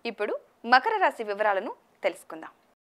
ఇప్పుడు మకర రాశి వివరాలను తెలుసుకుందాం.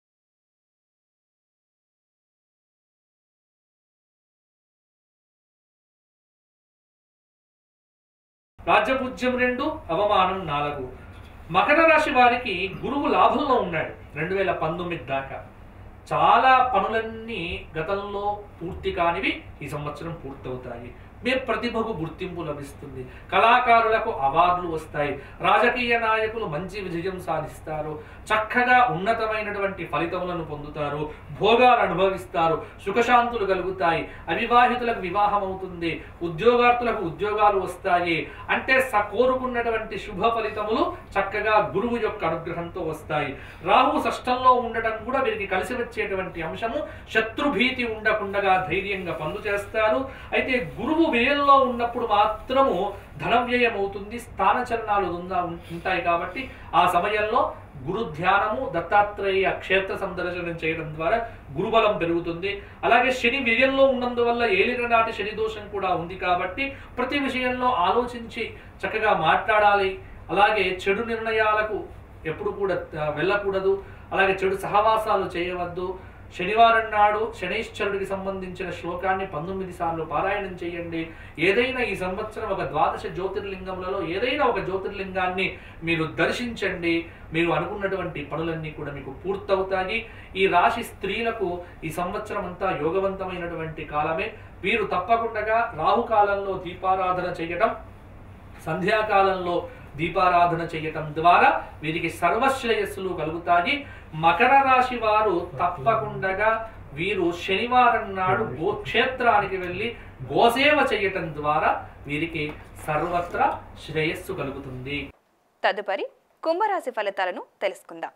రాజ్యపూజ్యం 2, అవమానం 4. మకర రాశి వారికి గురువు లాభంలో ఉన్నాడు 2019 దాకా. చాలా పనులన్నీ గతంలో పూర్తి కానివి ఈ సంవత్సరం పూర్తవుతాయి. మీ ప్రతిభకు గుర్తింపు లభిస్తుంది. కళాకారులకు అవార్డులు వస్తాయి. రాజకీయ నాయకులు మంచి విజయం సాధిస్తారు. చక్కగా ఉన్నతమైనటువంటి ఫలితములను పొందుతారు. భోగాలు అనుభవిస్తారు. సుఖశాంతులు కలుగుతాయి. అవివాహితులకు వివాహం అవుతుంది. ఉద్యోగార్థులకు ఉద్యోగాలు వస్తాయి. అంటే కోరుకున్నటువంటి శుభ ఫలితములు చక్కగా గురువు యొక్క అనుగ్రహంతో వస్తాయి. రాహు షష్టంలో ఉండటం కూడా వీరికి కలిసి వచ్చేటువంటి అంశము. శత్రుభీతి ఉండకుండా ధైర్యంగా పనులు చేస్తారు. అయితే గురువు వ్యయంలో ఉన్నప్పుడు మాత్రము ధన వ్యయం అవుతుంది. స్థానచలనాలు ఉంటాయి. కాబట్టి ఆ సమయంలో గురు ధ్యానము, దత్తాత్రేయ క్షేత్ర సందర్శనం చేయడం ద్వారా గురుబలం పెరుగుతుంది. అలాగే శని వ్యయంలో ఉన్నందువల్ల ఏలినాటి శని దోషం కూడా ఉంది. కాబట్టి ప్రతి విషయంలో ఆలోచించి చక్కగా మాట్లాడాలి. అలాగే చెడు నిర్ణయాలకు ఎప్పుడు కూడా వెళ్ళకూడదు. అలాగే చెడు సహవాసాలు చేయవద్దు. శనివారం నాడు శనైశ్వరుడికి సంబంధించిన శ్లోకాన్ని 19 సార్లు పారాయణం చేయండి. ఏదైనా ఈ సంవత్సరం ఒక 12 జ్యోతిర్లింగములలో ఏదైనా ఒక జ్యోతిర్లింగాన్ని మీరు దర్శించండి. మీరు అనుకున్నటువంటి పనులన్నీ కూడా మీకు పూర్తవుతాయి. ఈ రాశి స్త్రీలకు ఈ సంవత్సరం అంతా యోగవంతమైనటువంటి కాలమే. వీరు తప్పకుండా రాహుకాలంలో దీపారాధన చేయడం, సంధ్యాకాలంలో దీపారాధన చేయటం ద్వారా వీరికి సర్వశ్రేయస్సులు కలుగుతాయి. మకర రాశి వారు తప్పకుండా వీరు శనివారం నాడు గోక్షేత్రానికి వెళ్ళి గోసేవ చేయటం ద్వారా వీరికి సర్వత్రా శ్రేయస్సు కలుగుతుంది. తదుపరి కుంభరాశి ఫలితాలను తెలుసుకుందాం.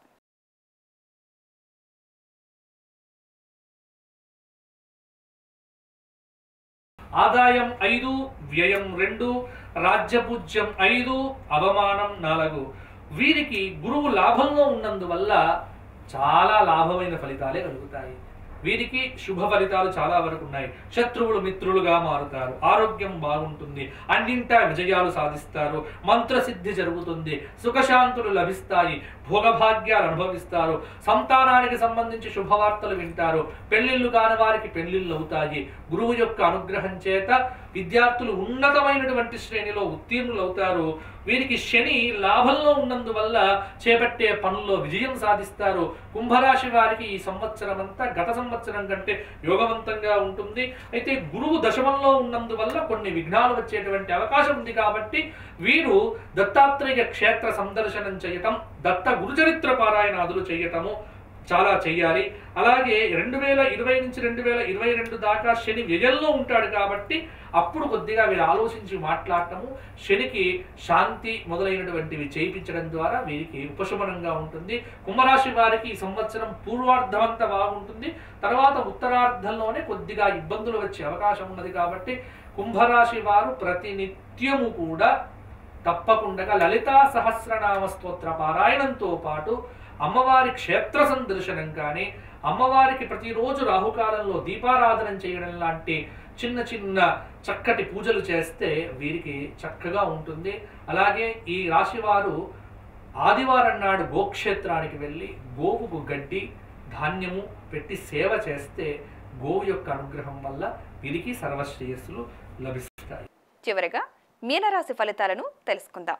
ఆదాయం 5, వ్యయం 2, రాజ్యపూజ్యం 5, అవమానం 4. వీరికి గురువు లాభంలో ఉన్నందువల్ల చాలా లాభమైన ఫలితాలే కలుగుతాయి. వీరికి శుభ ఫలితాలు చాలా వరకు ఉన్నాయి. శత్రువులు మిత్రులుగా మారుతారు. ఆరోగ్యం బాగుంటుంది. అన్నింటా విజయాలు సాధిస్తారు. మంత్రసిద్ధి జరుగుతుంది. సుఖశాంతులు లభిస్తాయి. భోగభాగ్యాలు అనుభవిస్తారు. సంతానానికి సంబంధించి శుభవార్తలు వింటారు. పెళ్లిళ్ళు కాని వారికి పెళ్లిళ్ళు అవుతాయి. గురువు యొక్క అనుగ్రహం చేత విద్యార్థులు ఉన్నతమైనటువంటి శ్రేణిలో ఉత్తీర్ణులు అవుతారు. వీరికి శని లాభంలో ఉన్నందువల్ల చేపట్టే పనుల్లో విజయం సాధిస్తారు. కుంభరాశి వారికి ఈ సంవత్సరం అంతా గత సంవత్సరం కంటే యోగవంతంగా ఉంటుంది. అయితే గురువు దశమంలో ఉన్నందువల్ల కొన్ని విఘ్నాలు వచ్చేటువంటి అవకాశం ఉంది. కాబట్టి వీరు దత్తాత్రేయ క్షేత్ర సందర్శనం చేయటం, దత్త గురుచరిత్ర పారాయణాదులు చేయటము చాలా చెయ్యాలి. అలాగే 2020 నుంచి 2022 దాకా శని వ్యయంలో ఉంటాడు. కాబట్టి అప్పుడు కొద్దిగా వీరు ఆలోచించి మాట్లాడటము, శనికి శాంతి మొదలైనటువంటివి చేయించడం ద్వారా వీరికి ఉపశమనంగా ఉంటుంది. కుంభరాశి వారికి ఈ సంవత్సరం పూర్వార్ధం అంతా బాగుంటుంది. తర్వాత ఉత్తరార్ధంలోనే కొద్దిగా ఇబ్బందులు వచ్చే అవకాశం ఉన్నది. కాబట్టి కుంభరాశి వారు ప్రతినిత్యము కూడా తప్పకుండా లలితా సహస్రనామ స్తోత్ర పారాయణంతో పాటు అమ్మవారి క్షేత్ర సందర్శనం కానీ, అమ్మవారికి ప్రతిరోజు రాహుకాలంలో దీపారాధన చేయడం లాంటి చిన్న చిన్న చక్కటి పూజలు చేస్తే వీరికి చక్కగా ఉంటుంది. అలాగే ఈ రాశి వారు ఆదివారం నాడు గోక్షేత్రానికి వెళ్ళి గోవుకు గడ్డి, ధాన్యము పెట్టి సేవ చేస్తే గోవు యొక్క అనుగ్రహం వల్ల వీరికి సర్వశ్రేయస్సులు లభిస్తాయి. చివరగా మీనరాశి ఫలితాలను తెలుసుకుందాం.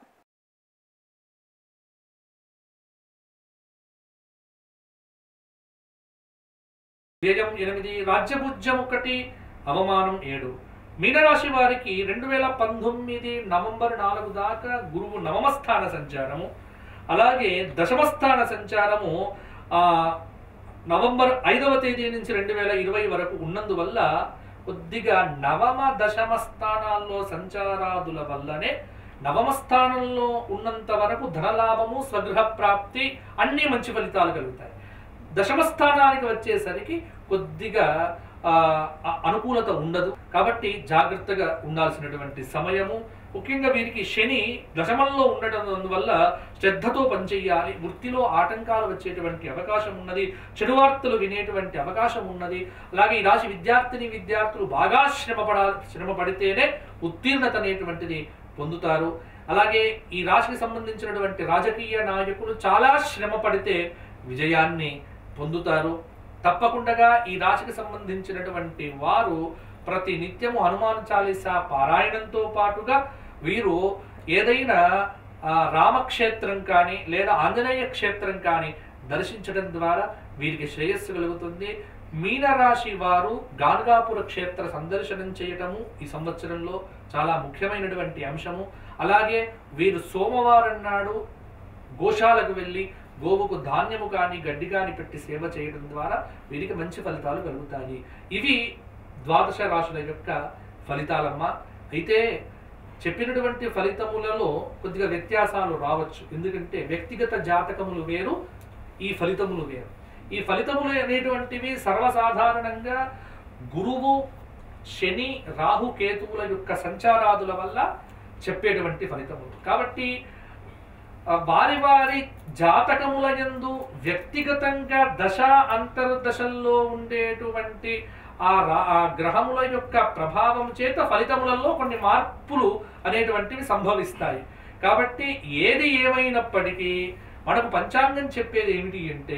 వ్యయం 8, రాజ్యపూజ్యం 1, అవమానం 7. మీనరాశి వారికి 2019 నవంబర్ 4 దాకా గురువు నవమస్థాన సంచారము, అలాగే దశమస్థాన సంచారము నవంబర్ 5వ తేదీ నుంచి 2020 వరకు ఉన్నందువల్ల కొద్దిగా నవమ దశమ స్థానాల్లో సంచారాదుల వల్లనే నవమ స్థానంలో ఉన్నంత వరకు ధనలాభము, స్వగృహ ప్రాప్తి అన్ని మంచి ఫలితాలు కలుగుతాయి. దశమ స్థానానికి వచ్చేసరికి కొద్దిగా అనుకూలత ఉండదు. కాబట్టి జాగ్రత్తగా ఉండాల్సినటువంటి సమయము. ముఖ్యంగా వీరికి శని దశమంలో ఉండటం వల్ల శ్రద్ధతో పనిచేయాలి. వృత్తిలో ఆటంకాలు వచ్చేటువంటి అవకాశం ఉన్నది. చెడు వార్తలు వినేటువంటి అవకాశం ఉన్నది. అలాగే ఈ రాశి విద్యార్థులు బాగా శ్రమ పడితేనే ఉత్తీర్ణత అనేటువంటిది పొందుతారు. అలాగే ఈ రాశికి సంబంధించినటువంటి రాజకీయ నాయకులు చాలా శ్రమ పడితే విజయాన్ని పొందుతారు. తప్పకుండా ఈ రాశికి సంబంధించినటువంటి వారు ప్రతి నిత్యము హనుమాన్ చాలీసా పారాయణంతో పాటుగా వీరు ఏదైనా రామక్షేత్రం కానీ లేదా ఆంజనేయ క్షేత్రం కానీ దర్శించడం ద్వారా వీరికి శ్రేయస్సు కలుగుతుంది. మీనరాశి వారు గాణగాపుర క్షేత్ర సందర్శనం చేయటము ఈ సంవత్సరంలో చాలా ముఖ్యమైనటువంటి అంశము. అలాగే వీరు సోమవారం నాడు గోశాలకు వెళ్ళి గోవుకు ధాన్యము కానీ గడ్డి కానీ పెట్టి సేవ చేయడం ద్వారా వీరికి మంచి ఫలితాలు కలుగుతాయి. ఇవి ద్వాదశ రాశుల యొక్క ఫలితాలమ్మ. అయితే చెప్పినటువంటి ఫలితములలో కొద్దిగా వ్యత్యాసాలు రావచ్చు. ఎందుకంటే వ్యక్తిగత జాతకములు వేరు, ఈ ఫలితములు వేరు. ఈ ఫలితములు అనేటువంటివి సర్వసాధారణంగా గురువు, శని, రాహు, కేతువుల యొక్క సంచారాదుల వల్ల చెప్పేటువంటి ఫలితములు. కాబట్టి వారి వారి జాతకముల యందు వ్యక్తిగతంగా దశ అంతర్దశల్లో ఉండేటువంటి ఆ గ్రహముల యొక్క ప్రభావం చేత ఫలితములలో కొన్ని మార్పులు అనేటువంటివి సంభవిస్తాయి. కాబట్టి ఏది ఏమైనప్పటికీ మనకు పంచాంగం చెప్పేది ఏమిటి అంటే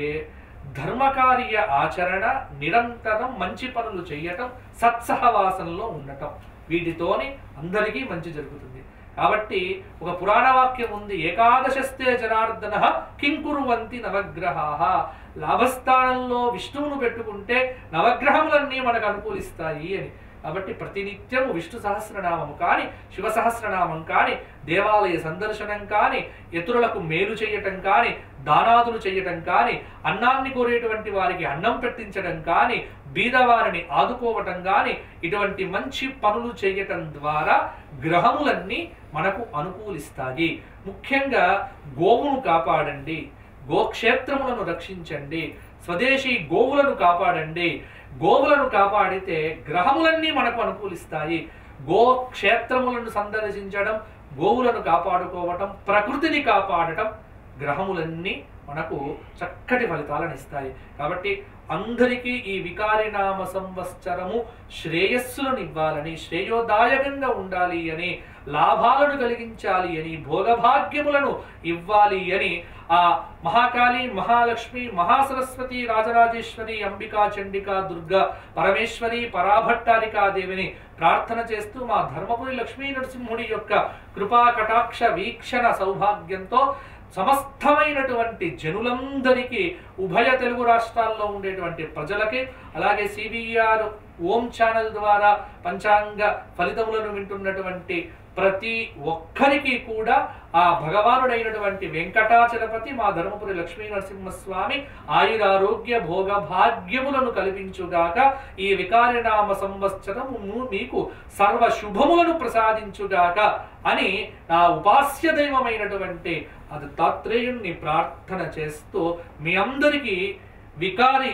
ధర్మకార్య ఆచరణ, నిరంతరం మంచి పనులు చేయటం, సత్సహవాసంలో ఉండటం, వీటితోని అందరికీ మంచి జరుగుతుంది. కాబట్టి ఒక పురాణ వాక్యం ఉంది, ఏకాదశస్తే జనార్దన కింకురువంతి నవగ్రహాః. లాభస్థానంలో విష్ణువును పెట్టుకుంటే నవగ్రహములన్నీ మనకు అనుకూలిస్తాయి అని. కాబట్టి ప్రతినిత్యము విష్ణు సహస్రనామము కానీ, శివ సహస్రనామం కానీ, దేవాలయ సందర్శనం కానీ, ఇతరులకు మేలు చేయటం కానీ, దానాదులు చేయటం కానీ, అన్నాన్ని కోరేటువంటి వారికి అన్నం పెట్టించడం కానీ, బీదవారిని ఆదుకోవటం కానీ, ఇటువంటి మంచి పనులు చేయటం ద్వారా గ్రహములన్నీ మనకు అనుకూలిస్తాయి. ముఖ్యంగా గోవును కాపాడండి, గోక్షేత్రములను రక్షించండి, స్వదేశీ గోవులను కాపాడండి. గోవులను కాపాడితే గ్రహములన్నీ మనకు అనుకూలిస్తాయి. గోక్షేత్రములను సందర్శించడం, గోవులను కాపాడుకోవటం, ప్రకృతిని కాపాడటం, గ్రహములన్నీ మనకు చక్కటి ఫలితాలను ఇస్తాయి. కాబట్టి అందరికీ ఈ వికారినామ సంవత్సరము శ్రేయస్సులను ఇవ్వాలని, శ్రేయోదాయకంగా ఉండాలి అని, లాభాలను కలిగించాలి అని, భోగభాగ్యములను ఇవ్వాలి అని ఆ మహాకాళి, మహాలక్ష్మి, మహాసరస్వతి, రాజరాజేశ్వరి, అంబికా, చండికా, దుర్గా, పరమేశ్వరి, పరాభట్టారికాదేవిని ప్రార్థన చేస్తూ మా ధర్మపురి లక్ష్మీ నరసింహుడి యొక్క కృపా కటాక్ష వీక్షణ సౌభాగ్యంతో సమస్తమైనటువంటి జనులందరికీ, ఉభయ తెలుగు రాష్ట్రాల్లో ఉండేటువంటి ప్రజలకి, అలాగే CVR ఓం ఛానల్ ద్వారా పంచాంగ ఫలితములను వింటున్నటువంటి ప్రతి ఒక్కరికి కూడా ఆ భగవానుడైనటువంటి వెంకటాచలపతి మా ధర్మపురి లక్ష్మీ నరసింహస్వామి ఆయురారోగ్య భోగ భాగ్యములను కల్పించుగాక. ఈ వికారినామ సంవత్సరము మీకు సర్వ శుభములను ప్రసాదించుగాక అని నా ఉపాస్య దైవమైనటువంటి అది దత్తాత్రేయుణ్ణి ప్రార్థన చేస్తూ మీ అందరికీ వికారి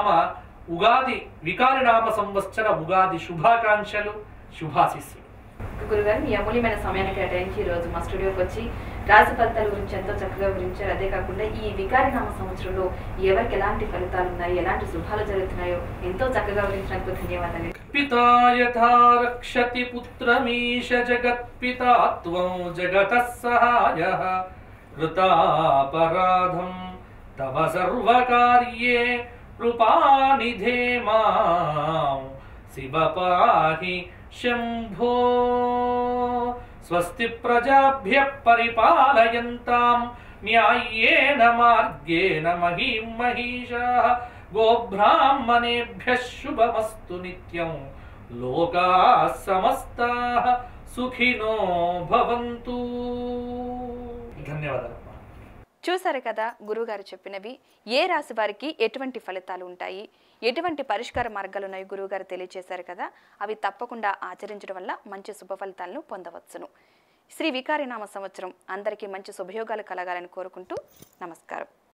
నామ సంవత్సర ఉగాది శుభాకాంక్షలు, శుభాశిస్సులు. గురుగారు, మీ అమూల్యమైన సమయాన్ని కేటాయించి ఈరోజు మా స్టూడియోకి వచ్చి రాశి ఫలితాల గురించి ఎంతో చక్కగా వివరించారు. అదే కాకుండా ఈ వికారినామ సంవత్సరంలో ఎవరికి ఎలాంటి ఫలితాలు ఉన్నాయి, ఎలాంటి శుభాలు జరుగుతున్నాయో ఎంతో చక్కగా వివరించినందుకు ధన్యవాదాలు. పితా యథా రక్షతి పుత్రమీశ జగత్పితా త్వం జగతః సహాయః కృతాపరాధం తవ సర్వకార్యే కృపానిధే మాం శివ పాహి శంభో. స్వస్తి ప్రజాభ్యః పరిపాలయంతాం న్యాయేన మార్గేణ మహీం మహీషాః. గోబ్రాహ్మణేభ్యః శుభమస్తు నిత్యం. లోకాః సమస్తాః సుఖినో భవంతు. ధన్యవాదాలు. చూసారు కదా గురువుగారు చెప్పినవి. ఏ రాశి వారికి ఎటువంటి ఫలితాలు ఉంటాయి, ఎటువంటి పరిష్కార మార్గాలు ఉన్నాయి గురువుగారు తెలియజేశారు కదా. అవి తప్పకుండా ఆచరించడం వల్ల మంచి శుభ ఫలితాలను పొందవచ్చును. శ్రీ వికారినామ సంవత్సరం అందరికీ మంచి శుభయోగాలు కలగాలని కోరుకుంటూ నమస్కారం.